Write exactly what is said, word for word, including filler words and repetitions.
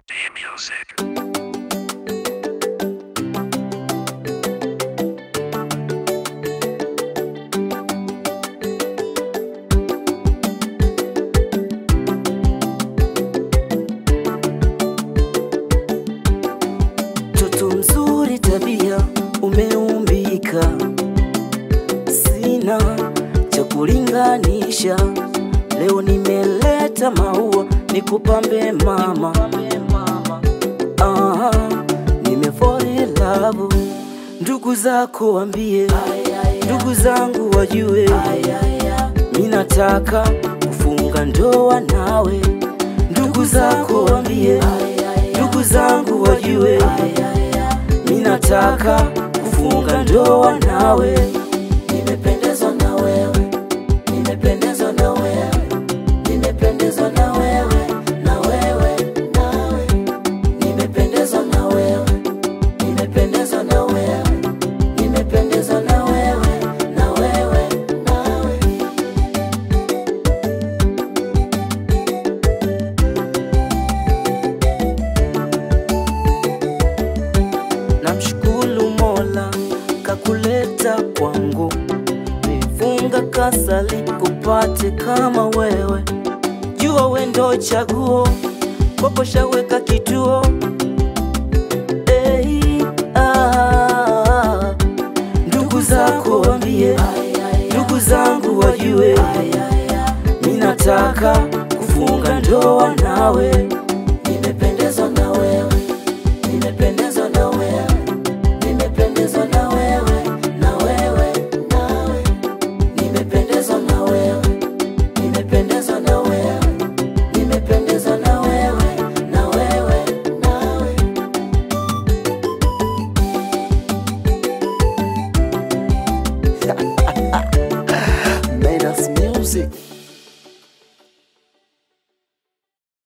Music. Mtoto mzuri tabia umeumbika, sina cha kulinganisha. Leo nimeleta maua nikupambe mama. Aha, nime fall in love. Ndugu zako waambie, ndugu zangu wajue, mimi nataka kufunga ndoa nawe. Ndugu zako waambie, ndugu zangu wajue, mimi nataka kufunga ndoa nawe. Nimependezwa na wewe, nimependezwa na wewe, nimependezwa na wewe, na wewe, nawe. Nimependezwa na wewe, nimependezwa na wewe, nimependezwa na wewe, na wewe, nawe. Namshukuru Mola kakuleta kwangu, nifunga kasali kupate kama wewe. Jua we ndo chaguo, kwako shaweka kituo. Hey, ah, ndugu zako waambie, ndugu zangu wajue, mimi nataka kufunga ndoa nawe. Nimependezwa na wewe, nimependezwa na wewe, nimependezwa na wewe, na wewe, nawe. Nimependezwa na wewe, nimependezwa na wewe, nimependezwa na wewe, na wewe, nawe.